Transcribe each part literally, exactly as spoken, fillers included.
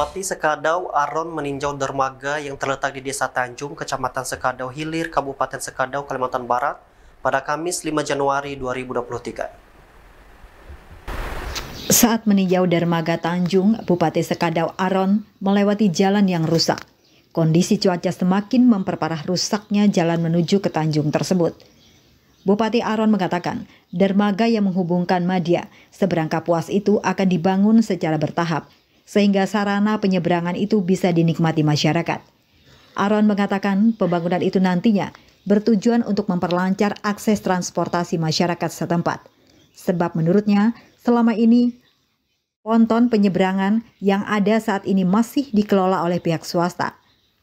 Bupati Sekadau Aron meninjau dermaga yang terletak di Desa Tanjung, Kecamatan Sekadau Hilir, Kabupaten Sekadau, Kalimantan Barat pada Kamis lima Januari dua ribu dua puluh tiga. Saat meninjau dermaga Tanjung, Bupati Sekadau Aron melewati jalan yang rusak. Kondisi cuaca semakin memperparah rusaknya jalan menuju ke Tanjung tersebut. Bupati Aron mengatakan, dermaga yang menghubungkan Madya seberang Kapuas itu akan dibangun secara bertahap, sehingga sarana penyeberangan itu bisa dinikmati masyarakat. Aron mengatakan pembangunan itu nantinya bertujuan untuk memperlancar akses transportasi masyarakat setempat. Sebab menurutnya, selama ini ponton penyeberangan yang ada saat ini masih dikelola oleh pihak swasta.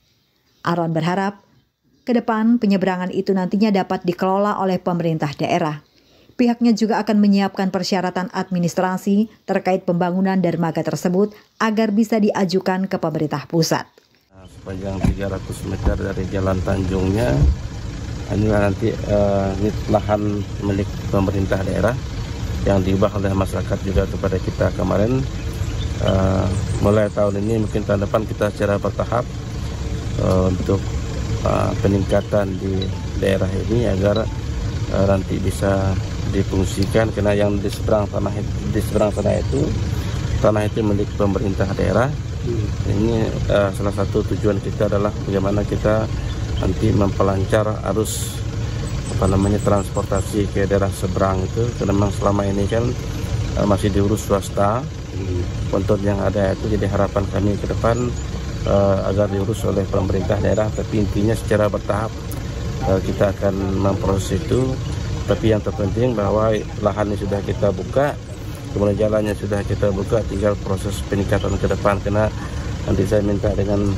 Aron berharap ke depan penyeberangan itu nantinya dapat dikelola oleh pemerintah daerah. Pihaknya juga akan menyiapkan persyaratan administrasi terkait pembangunan dermaga tersebut agar bisa diajukan ke pemerintah pusat. Sepanjang tiga ratus meter dari jalan Tanjungnya, ini nanti uh, ini lahan milik pemerintah daerah yang diubah oleh masyarakat juga kepada kita kemarin. Uh, mulai tahun ini mungkin tahun depan kita secara bertahap uh, untuk uh, peningkatan di daerah ini agar uh, nanti bisa difungsikan, karena yang di seberang tanah di seberang tanah itu tanah itu milik pemerintah daerah. Hmm. Ini uh, salah satu tujuan kita adalah bagaimana kita nanti memperlancar arus apa namanya transportasi ke daerah seberang itu, karena memang selama ini kan uh, masih diurus swasta. Hmm. Ponton yang ada itu, jadi harapan kami ke depan uh, agar diurus oleh pemerintah daerah, tapi intinya secara bertahap uh, kita akan memproses itu. Tapi yang terpenting bahwa lahan ini sudah kita buka, kemudian jalannya sudah kita buka, tinggal proses peningkatan ke depan. Karena nanti saya minta dengan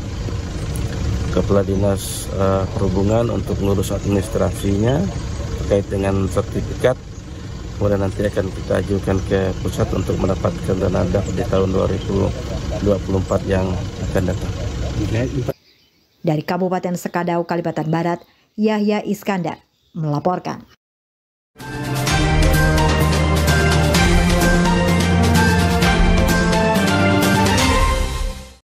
Kepala Dinas uh, Perhubungan untuk mengurus administrasinya terkait dengan sertifikat. Kemudian nanti akan kita ajukan ke pusat untuk mendapatkan dana D A P di tahun dua ribu dua puluh empat yang akan datang. Dari Kabupaten Sekadau, Kalimantan Barat, Yahya Iskandar melaporkan.